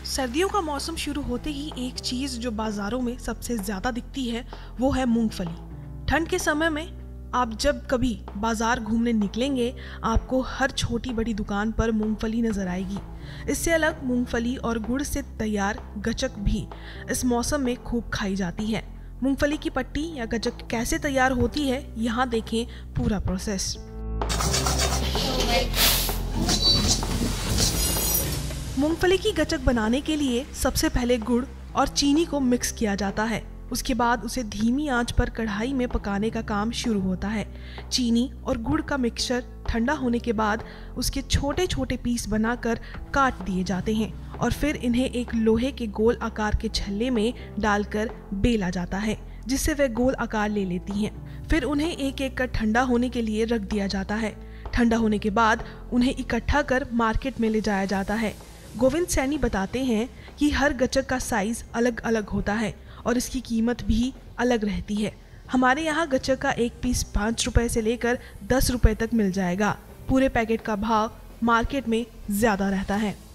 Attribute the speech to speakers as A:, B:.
A: सर्दियों का मौसम शुरू होते ही एक चीज़ जो बाज़ारों में सबसे ज़्यादा दिखती है वो है मूंगफली। ठंड के समय में आप जब कभी बाज़ार घूमने निकलेंगे, आपको हर छोटी बड़ी दुकान पर मूंगफली नज़र आएगी। इससे अलग मूंगफली और गुड़ से तैयार गचक भी इस मौसम में खूब खाई जाती है। मूंगफली की पट्टी या गचक कैसे तैयार होती है, यहाँ देखें पूरा प्रोसेस। मूंगफली की गचक बनाने के लिए सबसे पहले गुड़ और चीनी को मिक्स किया जाता है। उसके बाद उसे धीमी आंच पर कढ़ाई में पकाने का काम शुरू होता है। चीनी और गुड़ का मिक्सचर ठंडा होने के बाद उसके छोटे छोटे पीस बनाकर काट दिए जाते हैं और फिर इन्हें एक लोहे के गोल आकार के छल्ले में डालकर बेला जाता है, जिससे वे गोल आकार ले लेती हैं। फिर उन्हें एक एक कर ठंडा होने के लिए रख दिया जाता है। ठंडा होने के बाद उन्हें इकट्ठा कर मार्केट में ले जाया जाता है। गोविंद सैनी बताते हैं कि हर गचक का साइज अलग अलग होता है और इसकी कीमत भी अलग रहती है। हमारे यहाँ गचक का एक पीस 5 रुपए से लेकर 10 रुपए तक मिल जाएगा। पूरे पैकेट का भाव मार्केट में ज़्यादा रहता है।